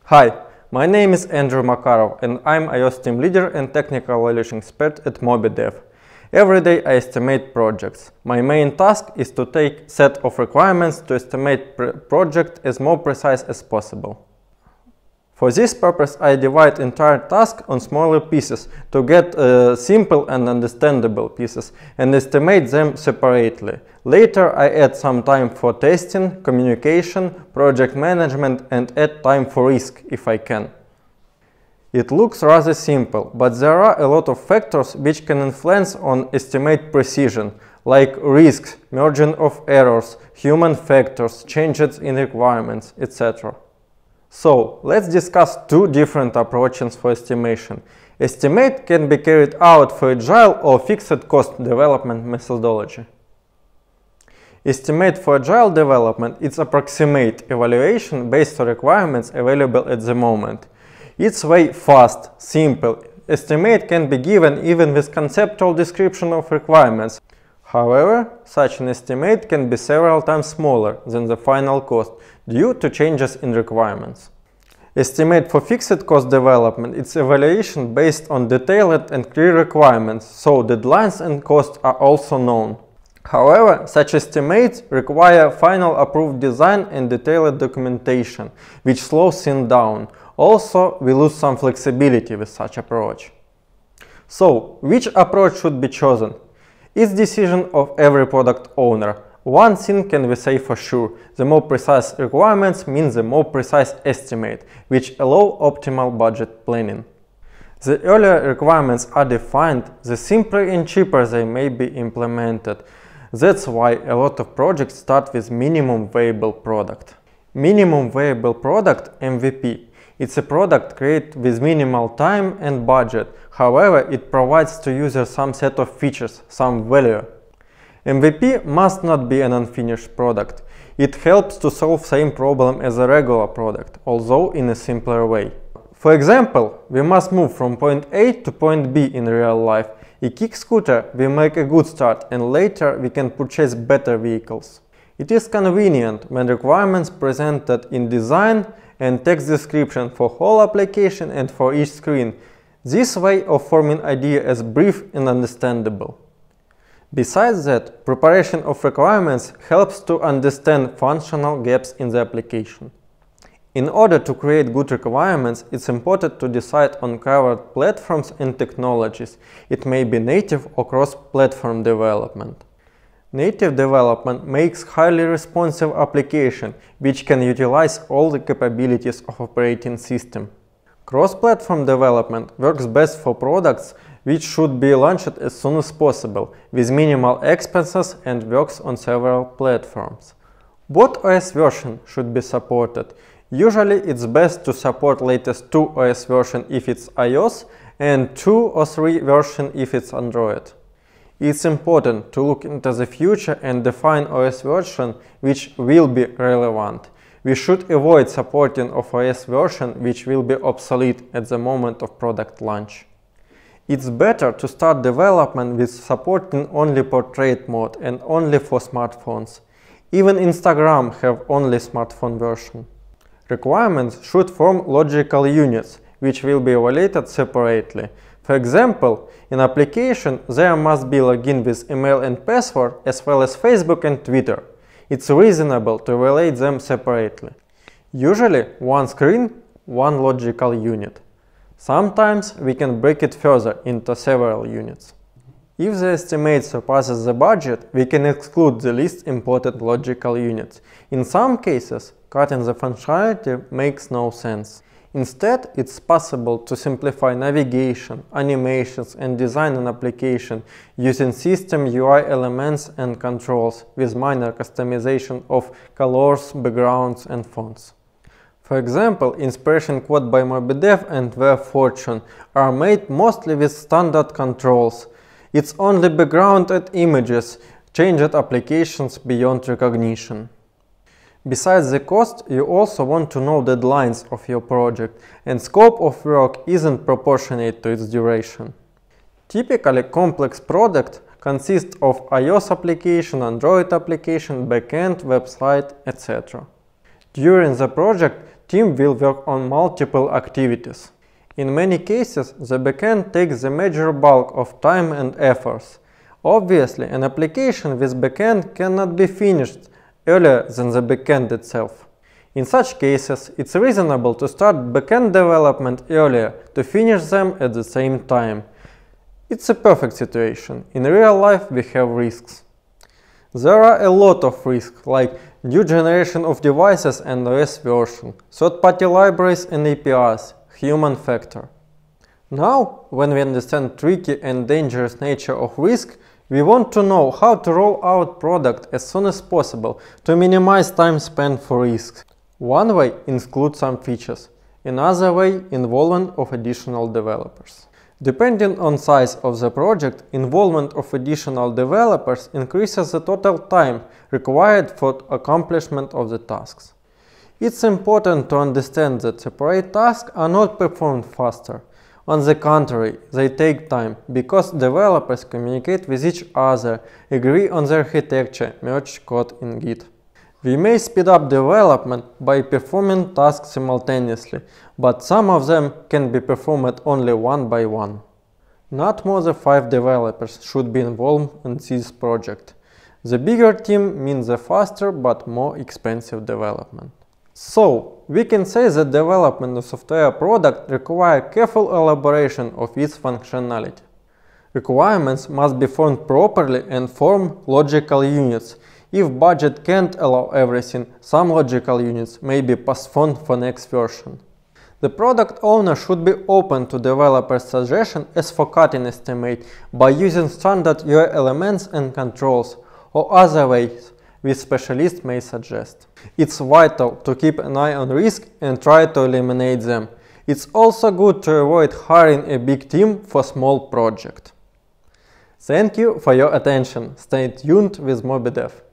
Hi, my name is Andrew Makarov and I'm iOS team leader and technical evaluation expert at MobiDev. Every day I estimate projects. My main task is to take set of requirements to estimate project as more precise as possible. For this purpose I divide entire task on smaller pieces to get simple and understandable pieces and estimate them separately. Later I add some time for testing, communication, project management and add time for risk if I can. It looks rather simple, but there are a lot of factors which can influence on estimate precision, like risks, merging of errors, human factors, changes in requirements, etc. So, let's discuss two different approaches for estimation. Estimate can be carried out for agile or fixed cost development methodology. Estimate for agile development is approximate evaluation based on requirements available at the moment. It's way fast, simple. Estimate can be given even with conceptual description of requirements. However, such an estimate can be several times smaller than the final cost due to changes in requirements. Estimate for fixed cost development is evaluation based on detailed and clear requirements, so deadlines and costs are also known. However, such estimates require final approved design and detailed documentation, which slows things down. Also, we lose some flexibility with such approach. So, which approach should be chosen? It's decision of every product owner. One thing can we say for sure, the more precise requirements means the more precise estimate, which allow optimal budget planning. The earlier requirements are defined, the simpler and cheaper they may be implemented. That's why a lot of projects start with minimum viable product. Minimum viable product (MVP). It's a product created with minimal time and budget, however, it provides to users some set of features, some value. MVP must not be an unfinished product. It helps to solve same problem as a regular product, although in a simpler way. For example, we must move from point A to point B in real life. A kick scooter we make a good start and later we can purchase better vehicles. It is convenient when requirements presented in design and text description for whole application and for each screen. This way of forming idea is brief and understandable. Besides that, preparation of requirements helps to understand functional gaps in the application. In order to create good requirements, it's important to decide on covered platforms and technologies. It may be native or cross-platform development. Native development makes highly responsive application, which can utilize all the capabilities of operating system. Cross-platform development works best for products which should be launched as soon as possible, with minimal expenses and works on several platforms. What OS version should be supported? Usually it's best to support latest 2 OS version if it's iOS and 2 or 3 version if it's Android. It's important to look into the future and define OS version which will be relevant. We should avoid supporting of OS version which will be obsolete at the moment of product launch. It's better to start development with supporting only portrait mode and only for smartphones. Even Instagram have only smartphone version. Requirements should form logical units, which will be evaluated separately. For example, in application there must be login with email and password as well as Facebook and Twitter. It's reasonable to evaluate them separately. Usually one screen, one logical unit. Sometimes we can break it further into several units. If the estimate surpasses the budget, we can exclude the least important logical units. In some cases, cutting the functionality makes no sense. Instead, it's possible to simplify navigation, animations and design an application using system UI elements and controls with minor customization of colors, backgrounds and fonts. For example, Inspiration Quad by MobiDev and WebFortune are made mostly with standard controls. It's only background and images, changed applications beyond recognition. Besides the cost, you also want to know deadlines of your project, and scope of work isn't proportionate to its duration. Typically, complex product consists of iOS application, Android application, backend, website, etc. During the project, team will work on multiple activities. In many cases, the backend takes the major bulk of time and efforts. Obviously, an application with backend cannot be finished earlier than the backend itself. In such cases, it's reasonable to start backend development earlier to finish them at the same time. It's a perfect situation. In real life, we have risks. There are a lot of risks, like new generation of devices and OS version, third-party libraries and APIs, human factor. Now, when we understand tricky and dangerous nature of risk, we want to know how to roll out product as soon as possible to minimize time spent for risks. One way includes some features, another way involvement of additional developers. Depending on size of the project, involvement of additional developers increases the total time required for accomplishment of the tasks. It's important to understand that separate tasks are not performed faster. On the contrary, they take time, because developers communicate with each other, agree on the architecture, merge code in Git. We may speed up development by performing tasks simultaneously, but some of them can be performed only one by one. Not more than 5 developers should be involved in this project. The bigger team means the faster but more expensive development. So, we can say that development of software product requires careful elaboration of its functionality. Requirements must be formed properly and form logical units. If budget can't allow everything, some logical units may be postponed for next version. The product owner should be open to developer suggestions as for cutting estimate by using standard UI elements and controls, or other ways which specialists may suggest. It's vital to keep an eye on risk and try to eliminate them. It's also good to avoid hiring a big team for small project. Thank you for your attention. Stay tuned with MobyDev.